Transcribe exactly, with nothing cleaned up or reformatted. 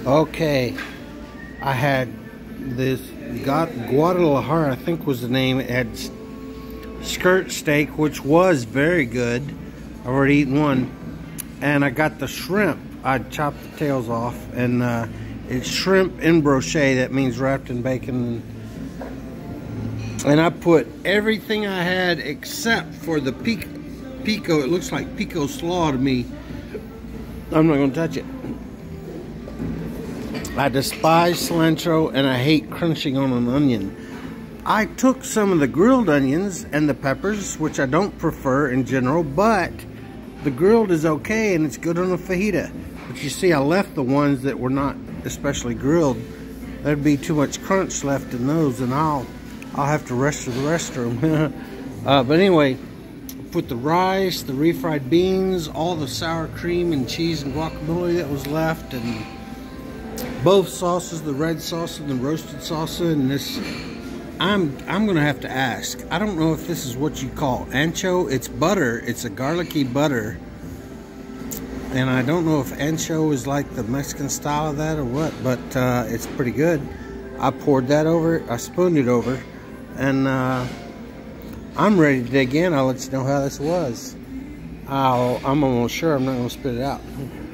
Okay, I had this Guadalajara, I think was the name. It had skirt steak, which was very good. I've already eaten one. And I got the shrimp. I chopped the tails off, and uh, it's shrimp en brochette. That means wrapped in bacon. And I put everything I had except for the pico. pico. It looks like pico slaw to me. I'm not going to touch it. I despise cilantro, and I hate crunching on an onion. I took some of the grilled onions and the peppers, which I don't prefer in general, but the grilled is okay, and it's good on a fajita. But you see, I left the ones that were not especially grilled. There'd be too much crunch left in those, and I'll I'll have to rest the rest of them. uh, but anyway, put the rice, the refried beans, all the sour cream and cheese and guacamole that was left, and both sauces, the red salsa and the roasted salsa, and this. I'm I'm gonna have to ask. I don't know if this is what you call ancho. It's butter. It's a garlicky butter, and I don't know if ancho is like the Mexican style of that or what. But uh, it's pretty good. I poured that over. I spooned it over, and uh, I'm ready to dig in. I'll let you know how this was. I'll, I'm almost sure I'm not gonna spit it out.